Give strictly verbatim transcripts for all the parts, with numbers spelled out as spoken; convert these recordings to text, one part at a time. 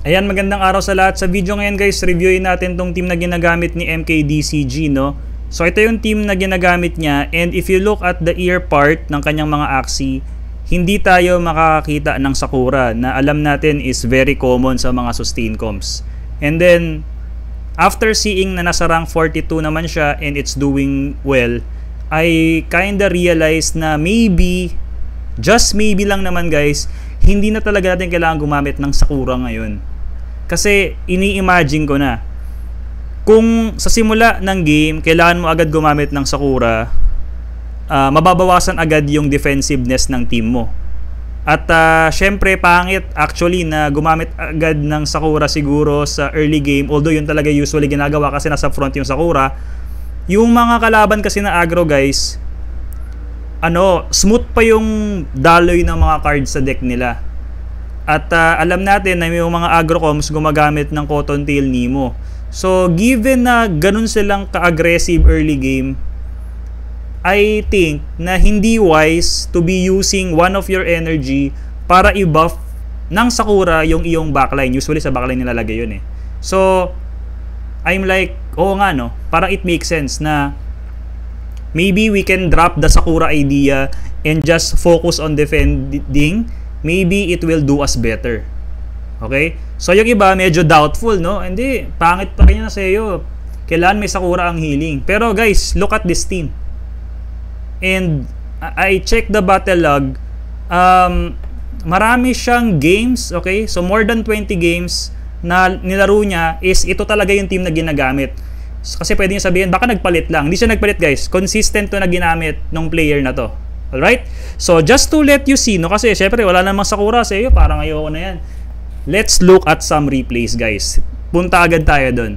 Ayan, magandang araw sa lahat. Sa video ngayon guys, reviewin natin tong team na ginagamit ni M K D C G, no? So ito yung team na ginagamit niya, and if you look at the ear part ng kanyang mga Axie, hindi tayo makakakita ng Sakura na alam natin is very common sa mga sustain comps. And then, after seeing na nasa rank forty-two naman siya and it's doing well, I kinda realized na maybe, just maybe lang naman guys, hindi na talaga natin kailangan gumamit ng Sakura ngayon. Kasi ini-imagine ko na, kung sa simula ng game, kailangan mo agad gumamit ng Sakura, uh, mababawasan agad yung defensiveness ng team mo. At uh, syempre, pangit actually na gumamit agad ng Sakura siguro sa early game, although yun talaga usually ginagawa kasi nasa front yung Sakura. Yung mga kalaban kasi na aggro guys, ano, smooth pa yung daloy ng mga cards sa deck nila. At uh, alam natin na may mga aggro comps gumagamit ng Cottontail Nemo. So given na ganun silang ka-aggressive early game, I think na hindi wise to be using one of your energy para i-buff ng Sakura yung iyong backline. Usually sa backline nilalagay yun eh. So I'm like, oo nga no, parang it makes sense na maybe we can drop the Sakura idea and just focus on defending. Maybe it will do us better. Okay? So yung iba medyo doubtful, no? Hindi, pangit pa rin na sa iyo. Kailan may Sakura ang healing. Pero guys, look at this team. And I checked the battle log. Um, marami siyang games, okay? So more than twenty games na nilaro niya is ito talaga yung team na ginagamit. Kasi pwede niyo sabihin, baka nagpalit lang. Hindi siya nagpalit guys. Consistent to na ginamit ng player na to. Alright? So just to let you see, no? Kasi syempre wala namang Sakura sa iyo. Parang ayoko na yan. Let's look at some replays guys. Punta agad tayo dun.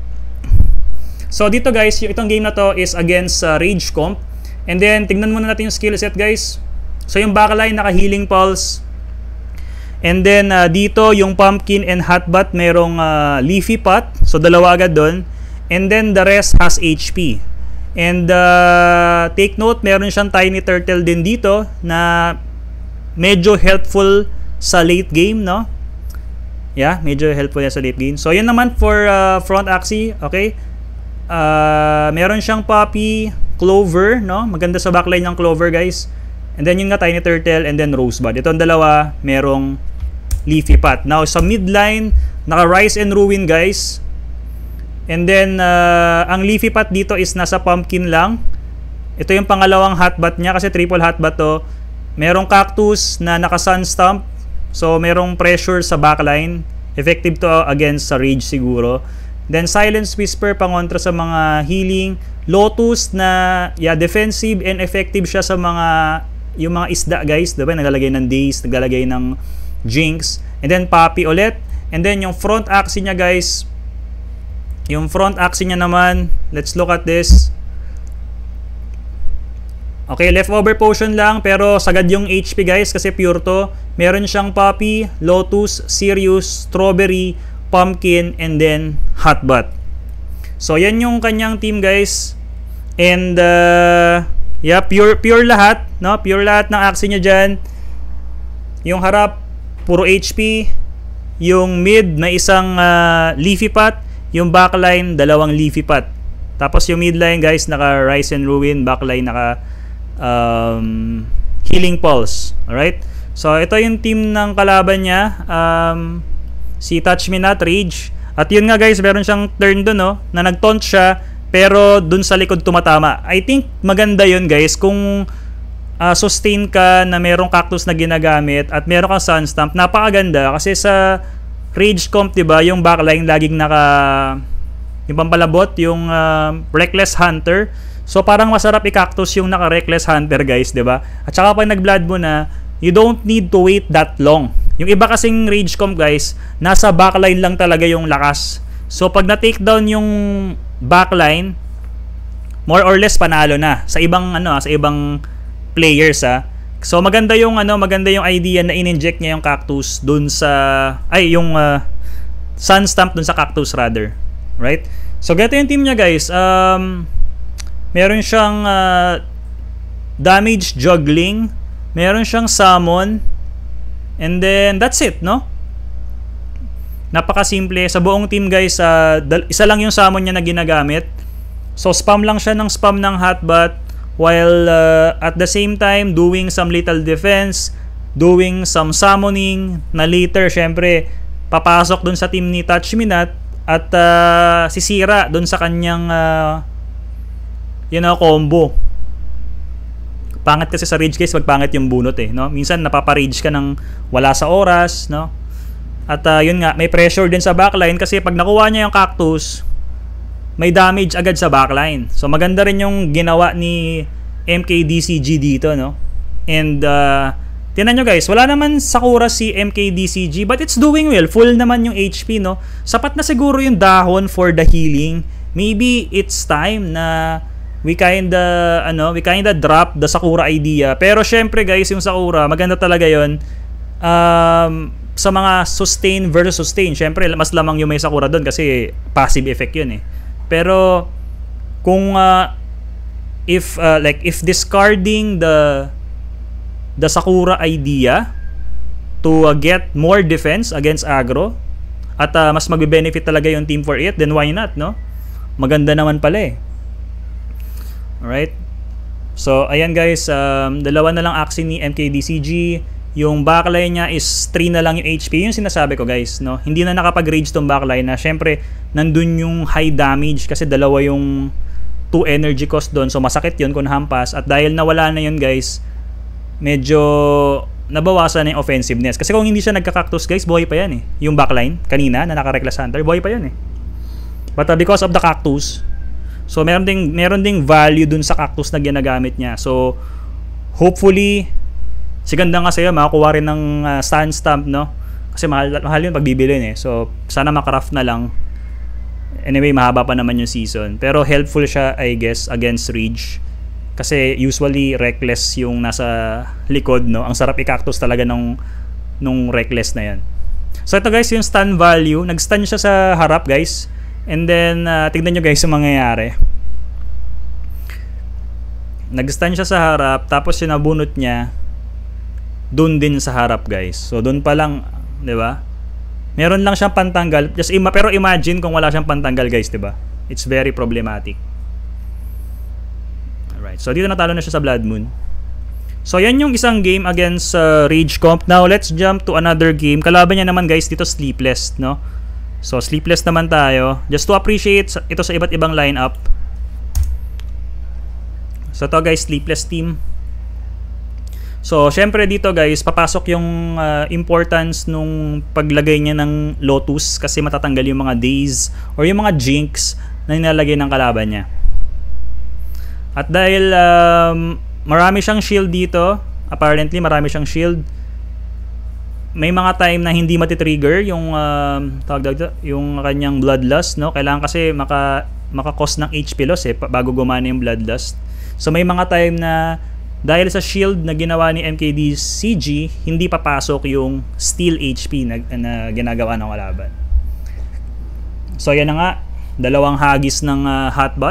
So dito guys, yung itong game na to is against uh, Rage Comp. And then tingnan muna natin yung skill set guys. So yung backline naka Healing Pulse. And then uh, dito yung Pumpkin and Hotbat merong uh, Leafy Pot. So dalawa agad dun. And then the rest has H P. And uh, take note, meron siyang Tiny Turtle din dito na medyo helpful sa late game, no? Yeah, medyo helpful yan sa late game. So yan naman for uh, front Axie, okay? Uh, meron siyang Poppy, Clover, no? Maganda sa backline ng Clover, guys. And then yung nga Tiny Turtle and then Rosebud. Itong dalawa, merong Leafy Pot. Now sa midline, naka Rise and Ruin, guys. And then uh, ang Leafy Pot dito is nasa Pumpkin lang. Ito yung pangalawang Hotbat niya kasi triple Hotbat to. Merong Cactus na naka Sun Stomp. So merong pressure sa backline. Effective to against sa Rage siguro. Then Silence Whisper pangontra sa mga healing. Lotus na yeah, defensive and effective siya sa mga yung mga isda guys, diba? Naglalagay ng Daze, naglalagay ng Jinx. And then Poppy ulit. And then yung front Axie niya guys, yung front Axie niya naman, let's look at this. Okay, leftover potion lang pero sagad yung H P guys kasi pure to. Meron siyang Poppy, Lotus, Sirius, Strawberry, Pumpkin, and then Hotbat. So yan yung kanyang team guys. And uh, yeah, pure pure lahat, no? Pure lahat ng Axie niya diyan. Yung harap puro H P, yung mid na isang uh, Leafy Pot. Yung backline, dalawang Leafy Pot. Tapos yung midline guys, naka Rise and Ruin. Backline, naka um, Healing Pulse. Alright? So ito yung team ng kalaban niya. Um, si Touch Me Not, Rage. At yun nga guys, meron siyang turn dun, no? Na nag-taunt siya, pero dun sa likod tumatama. I think maganda yun guys kung uh, sustain ka na merong Cactus na ginagamit at meron kang Sun Stomp. Napakaganda kasi sa Rage Comp, diba, yung backline laging naka yung pampalabot, yung uh, Reckless Hunter. So parang masarap i-Cactus yung naka Reckless Hunter guys, diba? At saka pag nag-blood mo na, you don't need to wait that long. Yung iba kasing Rage Comp guys, nasa backline lang talaga yung lakas. So pag na-take down yung backline, more or less panalo na sa ibang ano, sa ibang players ah. So maganda yung ano, maganda yung idea na in-inject niya yung Cactus dun sa ay yung uh, Sun Stomp dun sa Cactus rather, right? So ganito yung team niya guys. Um meron siyang uh, damage juggling, meron siyang summon, and then that's it, no? Napakasimple. Sa buong team guys, uh, isa lang yung summon niya na ginagamit. So spam lang siya ng spam ng Hotbot while uh, at the same time doing some little defense, doing some summoning na later syempre papasok dun sa team ni Touch Me Not at uh, sisira dun sa kanyang uh, you know, combo. Pangit kasi sa rage guys, pag pangit yung bunot eh, no? Minsan napapa-rage ka ng wala sa oras, no? At uh, yun nga, may pressure din sa backline kasi pag nakuha niya yung cactus, may damage agad sa backline. So maganda rin yung ginawa ni M K D C G dito, no? And uh, tingnan nyo guys, wala naman Sakura si M K D C G but it's doing well. Full naman yung H P, no? Sapat na siguro yung dahon for the healing. Maybe it's time na we kinda, ano, we kinda drop the Sakura idea. Pero syempre guys, yung Sakura, maganda talaga yon. Um, sa mga sustain versus sustain, syempre mas lamang yung may Sakura doon kasi passive effect yun eh. Pero kung uh, if uh, like if discarding the the Sakura idea to uh, get more defense against aggro at uh, mas magbe-benefit talaga yung team for it, then why not, no? Maganda naman pala eh. Alright? So, ayan guys, um, dalawa na lang action ni M K D C G. Yung backline niya is three na lang yung H P. Yung sinasabi ko guys, no? Hindi na nakapag-rage tong backline na syempre, nandun yung high damage kasi dalawa yung two energy cost doon. So, masakit yun kung hampas. At dahil nawala na yun guys, medyo nabawasan na yung offensiveness. Kasi kung hindi siya nagka-cactus guys, buhay pa yan eh. Yung backline, kanina, na naka-Reckless Hunter, buhay pa yan eh. But uh, because of the cactus, so meron ding meron ding value dun sa cactus na ginagamit niya. So hopefully si ganda nga sa'yo makakuha rin ng uh, stand stamp, no? Kasi mahal, mahal yun pag bibilin eh. So sana makraft na lang. Anyway, mahaba pa naman yung season. Pero helpful siya I guess against Rage. Kasi usually Reckless yung nasa likod, no? Ang sarap i-cactus talaga nung, nung Reckless na yan. So ito guys yung stun value. Nag-stun siya sa harap guys. And then, uh, tignan nyo guys yung mangyayari. Nag-stun siya sa harap, tapos yung nabunot niya, dun din sa harap guys. So, dun pa lang, di ba? Meron lang siyang pantanggal. Just ima pero imagine kung wala siyang pantanggal guys, di ba? It's very problematic. Alright, so dito natalo na siya sa Blood Moon. So, yan yung isang game against uh, Rage Comp. Now, let's jump to another game. Kalaban niya naman guys, dito Sleepless, no? So, Sleepless naman tayo. Just to appreciate ito sa iba't ibang lineup. So, to guys, Sleepless team. So, syempre dito guys, papasok yung uh, importance nung paglagay niya ng Lotus kasi matatanggal yung mga Daze or yung mga Jinx na nilalagay ng kalaban niya. At dahil um, marami siyang shield dito, apparently marami siyang shield, may mga time na hindi matitrigger yung uh, tawag dito, yung kanyang Bloodlust, no? Kailangan kasi maka maka-cause ng H P loss eh bago gumana yung Bloodlust. So may mga time na dahil sa shield na ginawa ni M K D C G, hindi papasok yung Steal H P na, na ginagawa ng kalaban. So yan na nga, dalawang hagis ng uh, Hotbot.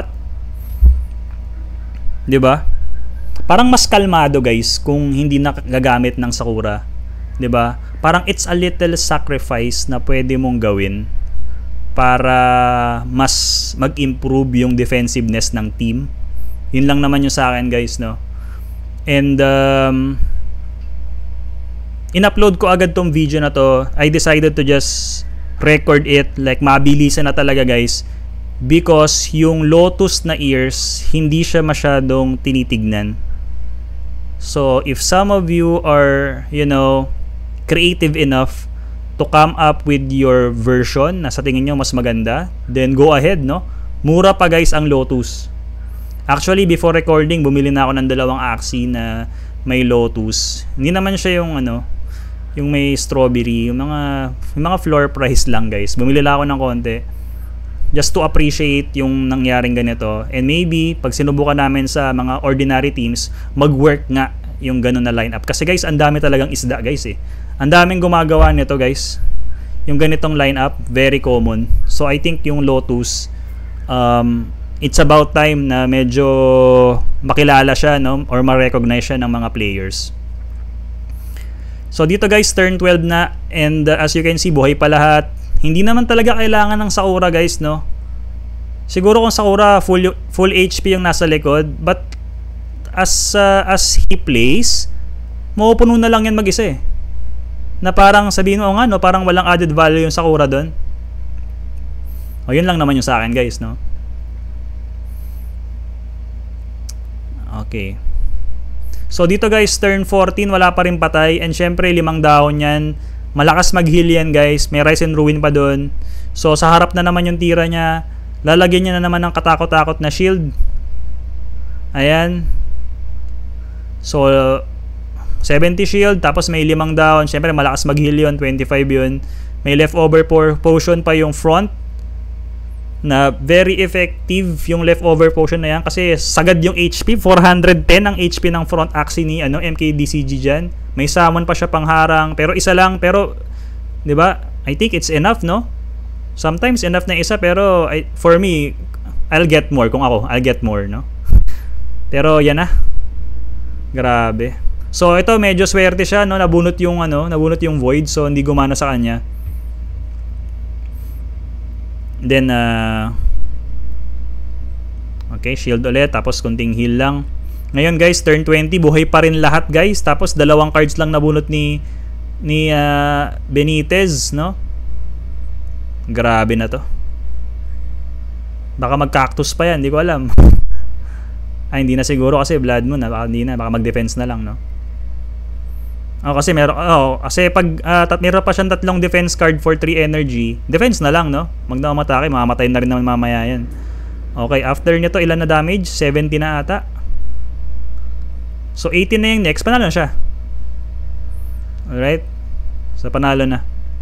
'Di ba? Parang mas kalmado guys kung hindi nagagamit ng Sakura. 'Di ba? Parang it's a little sacrifice na pwede mong gawin para mas mag-improve yung defensiveness ng team. Yun lang naman yung sa akin guys, no? And um, in-upload ko agad tong video na to. I decided to just record it like mabilisan na talaga guys because yung Lotus na ears hindi siya masyadong tinitignan. So if some of you are, you know, creative enough to come up with your version na sa tingin nyo mas maganda, then go ahead, no? Mura pa guys ang Lotus. Actually, before recording, bumili na ako ng dalawang Axie na may Lotus. Hindi naman siya yung ano, yung may strawberry, yung mga yung mga floor price lang guys. Bumili lang ako ng konti just to appreciate yung nangyaring ganito. And maybe pag sinubukan namin sa mga ordinary teams, mag-work nga yung ganun na lineup. Kasi guys, ang dami talagang isda guys eh. Ang daming gumagawa nito guys. Yung ganitong lineup, very common. So I think yung Lotus, um, it's about time na medyo makilala siya, no? Or ma-recognize siya ng mga players. So dito guys, turn twelve na. And uh, as you can see, buhay pa lahat. Hindi naman talaga kailangan ng Sakura guys, no? Siguro kung Sakura full full H P yung nasa likod, but as uh, as he plays, mapupuno na lang yan mag-isa eh. Na parang sabihin mo, oh, nga no, parang walang added value yung Sakura doon. O yun lang naman yung sa akin guys, no? Okay. So dito guys, turn fourteen, wala pa rin patay. And syempre, limang dahon yan. Malakas mag-heal yan guys. May Rise and Ruin pa doon. So sa harap na naman yung tira niya. Lalagyan niya na naman ng katakot-takot na shield. Ayan. So seventy shield. Tapos may limang dahon. Syempre malakas mag-heal yun. twenty-five yun. May leftover potion pa yung front. Na very effective yung leftover potion na yan. Kasi sagad yung H P. four hundred ten ang H P ng front axis ni ano, M K D C G dyan. May summon pa siya pangharang, pero isa lang, pero 'di ba? I think it's enough, no? Sometimes enough na isa, pero I, for me, I'll get more kung ako, I'll get more, no? Pero yan na. Grabe. So ito medyo swerte siya, no? Nabunot yung ano, nabunot yung void, so hindi gumana sa kanya. Then uh okay, shield ulit, tapos kunting heal lang. Ngayon guys, turn twenty, buhay pa rin lahat guys. Tapos dalawang cards lang nabunot ni ni uh, Benitez, no? Grabe na to. Baka mag-cactus pa yan, hindi ko alam. Ay, hindi na siguro kasi Blood Moon, baka hindi na, baka mag-defense na lang, no? Oh, kasi meron oh, kasi pag uh, tat meron pa siyang tatlong defense card for three energy, defense na lang, no? Magdamamatake, mamamatay na rin naman mamaya yan. Okay, after nito ilan na damage? seventy na ata. So eighteen na yung next, panalo na siya. Alright? So panalo na.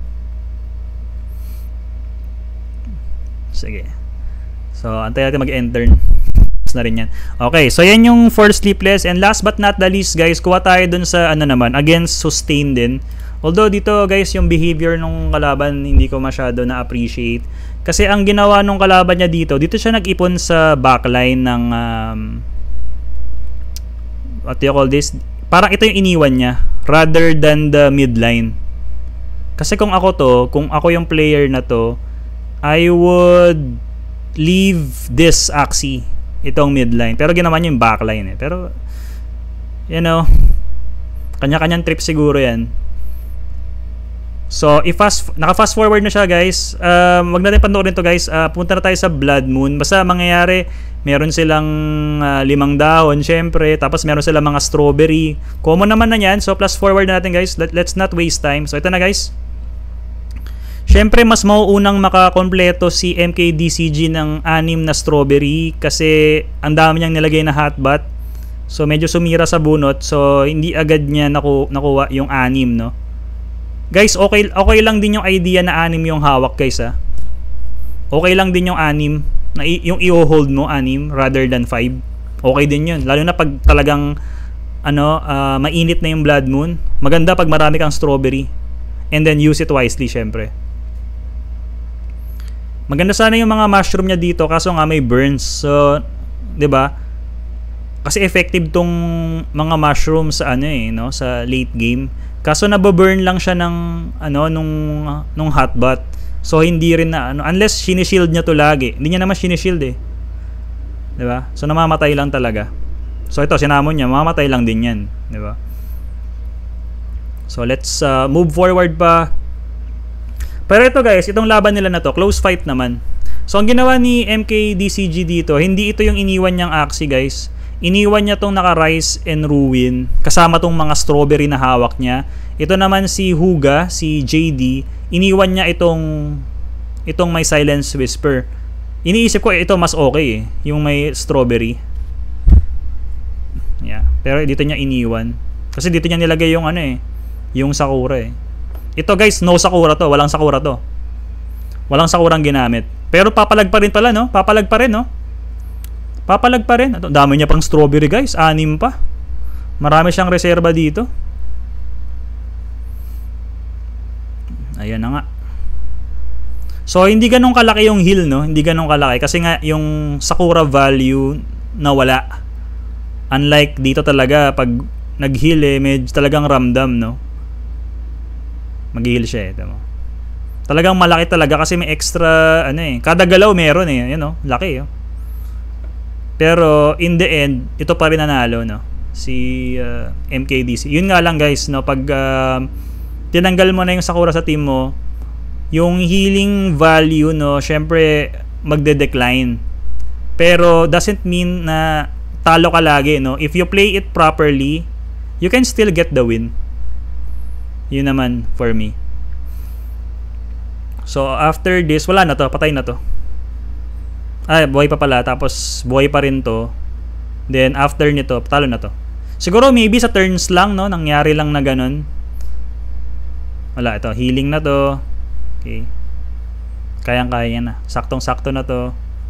Sige. So antay natin mag-end turn. Na rin yan. Okay, so yan yung for Sleepless. And last but not the least guys, kuha tayo dun sa ano naman, against Sustain din. Although dito guys, yung behavior nung kalaban hindi ko masyado na-appreciate. Kasi ang ginawa nung kalaban niya dito, dito siya nag-ipon sa backline ng um, what do you call this? Parang ito yung iniwan niya rather than the midline. Kasi kung ako to, kung ako yung player na to, I would leave this axis, itong midline. Pero ginawa niya yung backline eh. Pero, you know, kanya-kanyang trip siguro yan. So, if-fast, naka-fast forward na siya guys. Um, wag natin panoorin to guys. Uh, punta na tayo sa Blood Moon. Basta mangyayari, meron silang uh, limang dahon, syempre. Tapos meron silang mga strawberry. Common naman na yan. So, plus forward na natin guys. Let, let's not waste time. So, ito na guys. Syempre, mas mauunang makakompleto si M K D C G ng anim na strawberry kasi ang dami niyang nilagay na hotbat. So, medyo sumira sa bunot. So, hindi agad niya naku nakuha yung anim, no? Guys, okay, okay lang din yung idea na anim yung hawak, guys, ha? Okay lang din yung anim. Na yung i-hold mo, anim, rather than five. Okay din yun. Lalo na pag talagang ano, uh, mainit na yung Blood Moon. Maganda pag marami kang strawberry. And then use it wisely, syempre. Maganda sana yung mga mushroom niya dito kaso nga may burns. So, 'di ba? Kasi effective tong mga mushroom sa ano eh, no, sa late game. Kaso nababurn lang siya ng ano nung nung hotbat. So hindi rin na ano unless shield niya to lagi. Hindi niya naman shield eh. 'Di ba? So namamatay lang talaga. So ito sinamon niya, mamamatay lang din 'yan, 'di ba? So let's uh, move forward pa. Pero ito guys, itong laban nila na to, close fight naman. So ang ginawa ni M K D C G dito, hindi ito yung iniwan niyang axi guys. Iniwan niya tong naka-Rise and Ruin kasama tong mga strawberry na hawak niya. Ito naman si Huga, si J D, iniwan niya itong itong may Silence Whisper. Iniisip ko ito mas okay eh, yung may strawberry. Yeah, pero dito niya iniwan. Kasi dito niya nilagay yung ano eh, yung Sakura eh. Ito guys, no Sakura to. Walang Sakura to. Walang Sakurang ginamit. Pero papalag pa rin pala, no? Papalag pa rin, no? Papalag pa rin. Ito, dami niya pang strawberry, guys. Anim pa. Marami siyang reserba dito. Ayan na nga. So, hindi ganun kalaki yung heal, no? Hindi ganun kalaki. Kasi nga, yung Sakura value nawala. Unlike dito talaga, pag nag-heal eh, medyo talagang ramdam, no? Mag-heal siya eh. Tama. Talagang malaki talaga kasi may extra ano eh. Kada galaw meron eh, you know, laki oh. Pero in the end, ito pa rin nanalo no. Si uh, M K D C. Yun nga lang guys no, pag uh, tinanggal mo na yung Sakura sa team mo, yung healing value no, syempre magde-decline. Pero doesn't mean na talo ka lagi no. If you play it properly, you can still get the win. Yun naman for me. So after this, wala na to, patay na to. Ay, buhay pa pala, tapos buhay pa rin to. Then after nito, talo na to. Siguro maybe sa turns lang no, nangyari lang na ganun. Wala, ito, healing na to. Okay. Kayang-kaya na. Saktong-sakto na to.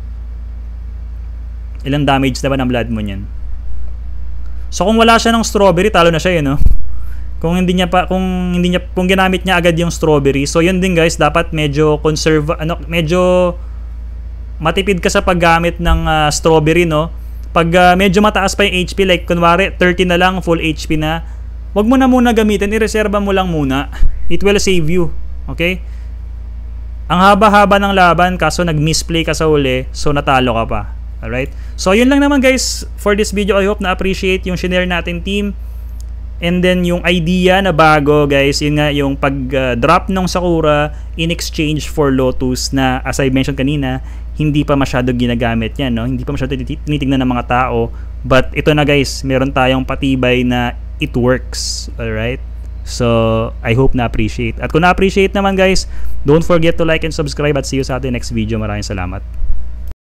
Ilang damage na ba ng blood mo niyan? So kung wala siya ng strawberry, talo na siya yun no. Kung hindi niya pa kung hindi niya kung ginamit niya agad yung strawberry. So yun din guys, dapat medyo conserve ano, medyo matipid ka sa paggamit ng uh, strawberry no. Pag uh, medyo mataas pa yung H P, like kunwari thirty na lang, full H P na, wag mo na muna gamitin, ireserba mo lang muna. It will save you. Okay? Ang haba-haba ng laban kaso nag-misplay ka sa huli, so natalo ka pa. Alright? So yun lang naman guys for this video. I hope na appreciate yung share natin team. And then yung idea na bago guys, yun nga yung pag-drop uh, ng Sakura in exchange for Lotus na as I mentioned kanina, hindi pa masyado ginagamit yan, no? Hindi pa masyado tinitignan ng mga tao. But ito na guys, meron tayong patibay na it works. Alright? So, I hope na appreciate. At kung na-appreciate naman guys, don't forget to like and subscribe at see you sa ating next video. Maraming salamat.